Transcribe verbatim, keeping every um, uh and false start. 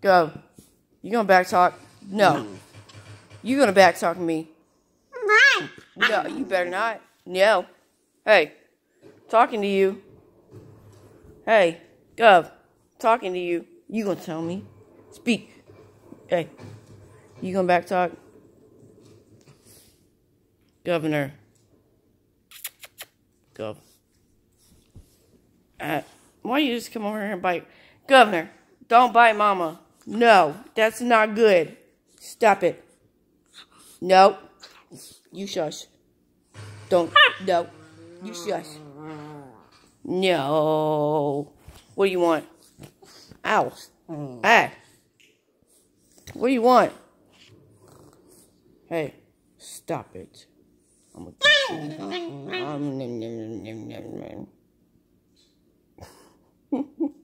Go. You gonna back talk? No. You gonna back talk me? No, you better not. No. Hey, talking to you. Hey, Gov, talking to you. You gonna tell me? Speak. Hey, you gonna back talk? Governor. Gov. Uh, why you just come over here and bite? Governor, don't bite Mama. No, that's not good. Stop it. No. You shush. Don't. No. You shush. No. What do you want? Ow. Ah. What do you want? Hey, stop it. I'm gonna get you. Um, nom, nom, nom, nom, nom, nom.